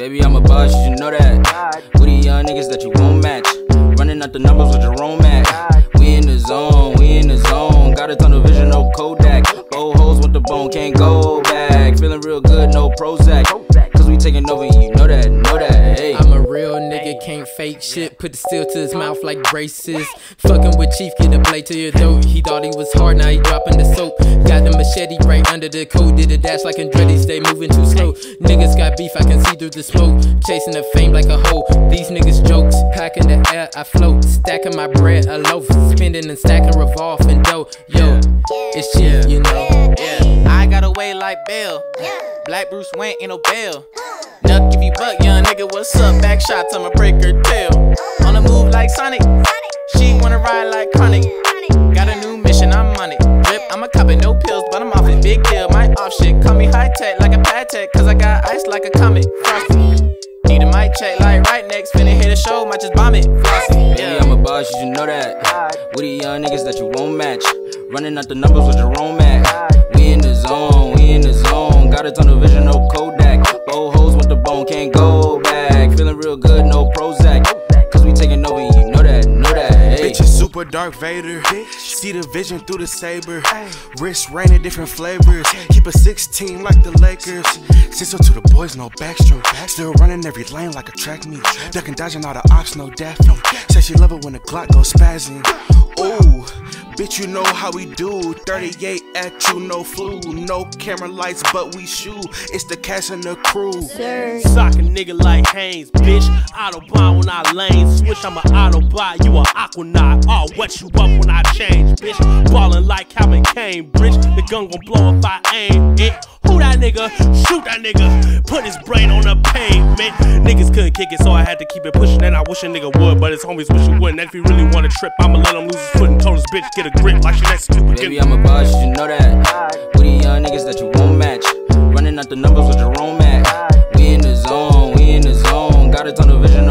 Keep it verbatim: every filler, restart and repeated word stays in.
Baby, I'm a boss, you should know that. We the young niggas that you won't match. Running out the numbers with Jerome at. We in the zone, we in the zone. Got a ton of vision, no Kodak. Old hoes with the bone, can't go back. Feeling real good, no Prozac. Cause we taking over, you know that, know that. Hey. I'm a real nigga, can't fake shit. Put the steel to his mouth like braces. Fucking with Chief, get a blade to your throat. He thought he was hard, now he dropping the soap. Got the machete right under the coat. Did a dash like Andretti, stay moving too slow. Niggas got beef, I can see through the smoke. Chasing the fame like a hoe. These niggas jokes, packing the air, I float. Stacking my bread, a loaf. Spending and stacking, revolving dough. Yo, it's Chief, you know. Yeah, I got away like Bill. Black Bruce Wayne, ain't no bail. Duck if you buck, young nigga, what's up? Back shots, I'ma break her tail. On the move like Sonic. She wanna ride like Chronic. Got a new mission, I'm on it. Drip, I'm a cop it, no pills, but I'm off it. Big deal, my off shit. Call me high tech like a pad tech, cause I got ice like a comet. Frosty. Need a mic check like right next. Finna hit a show, might just bomb it. Frosty. Yeah, I'm a boss, you should know that. We the young niggas that you won't match. Running out the numbers with Jerome at. We in the zone, we in the zone. Got a ton of vision, no Kodak. Old hoes with the bone, can't go back. Feeling real good, no Prozac. Cause we taking over, you know that, know that. Hey. Bitch is super Darth Vader. See the vision through the saber. Wrist raining different flavors. Keep a sixteen like the Lakers. Sister to the boys, no backstroke. Still running every lane like a track meet. Ducking, dodging all the ops, no Daphne. Said she love it when the Glock goes spazzing. Ooh, bitch, you know how we do. thirty-eight at you, no flu. No camera lights, but we shoot. It's the cast and the crew. Sir. Sock a nigga like Haynes, bitch. Autobahn when I lane switch. I'm an Autobot, you a Aquanaut. All wet you up when I change, bitch. Ballin' like Calvin Cambridge. The gun gon' blow if I aim it. Who that nigga? Shoot that nigga. Put his brain on the pavement. Niggas couldn't kick it, so I had to keep it pushing. And I wish a nigga would, but his homies wish he wouldn't. And if he really wanna trip, I'ma let him lose his foot and told his bitch get a grip like she next to stupid. Baby, I'm a boss, you should know that. We the young niggas that you won't match. Running out the numbers with Jerome at. We in the zone, we in the zone. Got a ton of vision.